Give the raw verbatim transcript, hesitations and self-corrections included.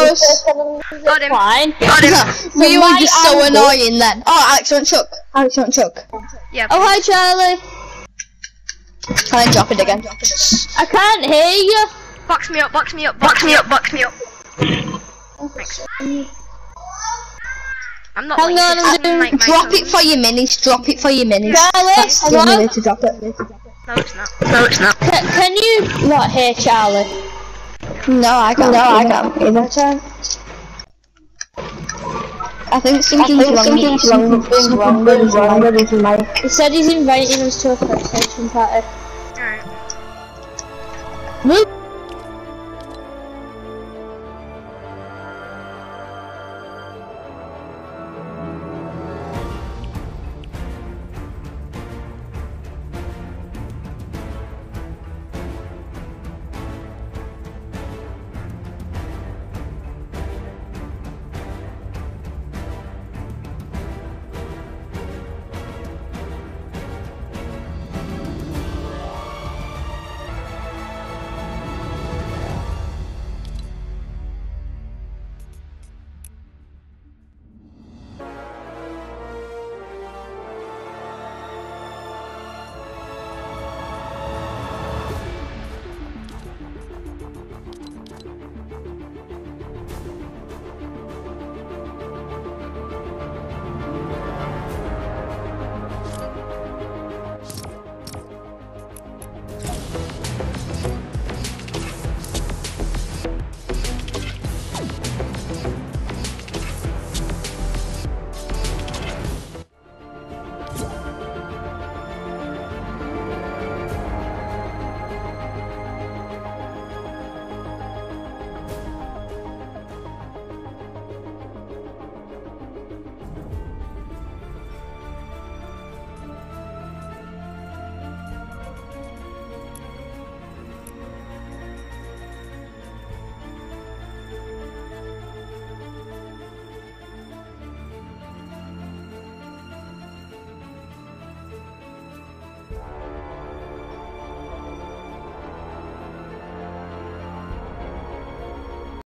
close. Got him. Fine. Got him. We From were my just so angle- annoying then. Oh, Alex, you want Chuck? Alex, you want Chuck? Yeah. Oh, hi, Charlie. And then drop it again. I can't hear you. Box me up, box me up, box me up, box me up. Thanks. I'm not Hang like on, this, I'm I'm doing- like my Drop it toes. for your minis. Drop it for your minis. Charlie, That's the hello? only way to drop it. No, it's not. No, it's not. Can, can you not hear Charlie? No, I can't. No, I can't. Either. I think something's wrong. Something's wrong. Something's wrong with wrong with his mic. He said he's inviting us to a PlayStation party. Alright. Move.